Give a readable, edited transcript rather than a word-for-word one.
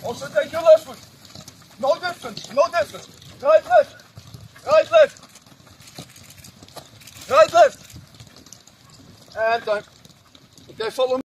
Also take your left foot. No distance, no distance. Right, left. Right, left. Right, left. And time. Okay, follow me.